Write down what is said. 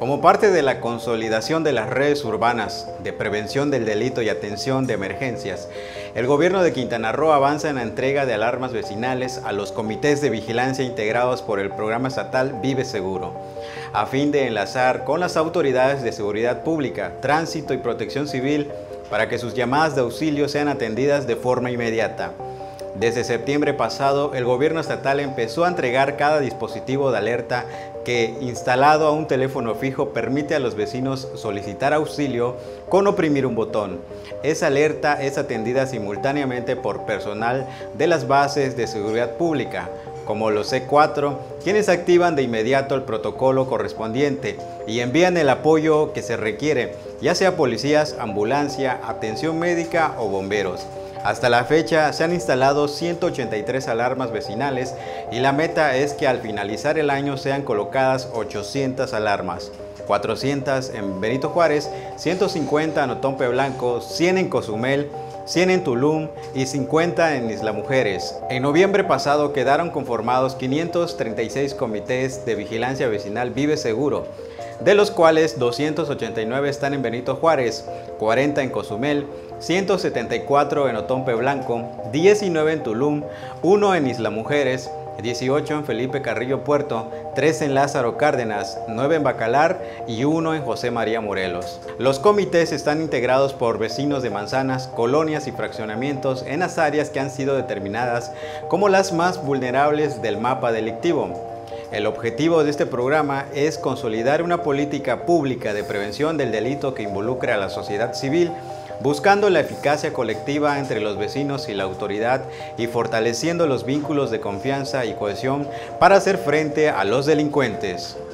Como parte de la consolidación de las redes urbanas de prevención del delito y atención de emergencias, el gobierno de Quintana Roo avanza en la entrega de alarmas vecinales a los comités de vigilancia integrados por el programa estatal Vive Seguro, a fin de enlazar con las autoridades de seguridad pública, tránsito y protección civil para que sus llamadas de auxilio sean atendidas de forma inmediata. Desde septiembre pasado, el gobierno estatal empezó a entregar cada dispositivo de alerta que, instalado a un teléfono fijo, permite a los vecinos solicitar auxilio con oprimir un botón. Esa alerta es atendida simultáneamente por personal de las bases de seguridad pública, como los C4, quienes activan de inmediato el protocolo correspondiente y envían el apoyo que se requiere, ya sea policías, ambulancia, atención médica o bomberos. Hasta la fecha se han instalado 183 alarmas vecinales y la meta es que al finalizar el año sean colocadas 800 alarmas, 400 en Benito Juárez, 150 en Otompe Blanco, 100 en Cozumel, 100 en Tulum y 50 en Isla Mujeres. En noviembre pasado quedaron conformados 536 comités de vigilancia vecinal Vive Seguro, de los cuales 289 están en Benito Juárez, 40 en Cozumel, 174 en Otompe Blanco, 19 en Tulum, 1 en Isla Mujeres, 18 en Felipe Carrillo Puerto, 3 en Lázaro Cárdenas, 9 en Bacalar y 1 en José María Morelos. Los comités están integrados por vecinos de manzanas, colonias y fraccionamientos en las áreas que han sido determinadas como las más vulnerables del mapa delictivo. El objetivo de este programa es consolidar una política pública de prevención del delito que involucre a la sociedad civil, buscando la eficacia colectiva entre los vecinos y la autoridad y fortaleciendo los vínculos de confianza y cohesión para hacer frente a los delincuentes.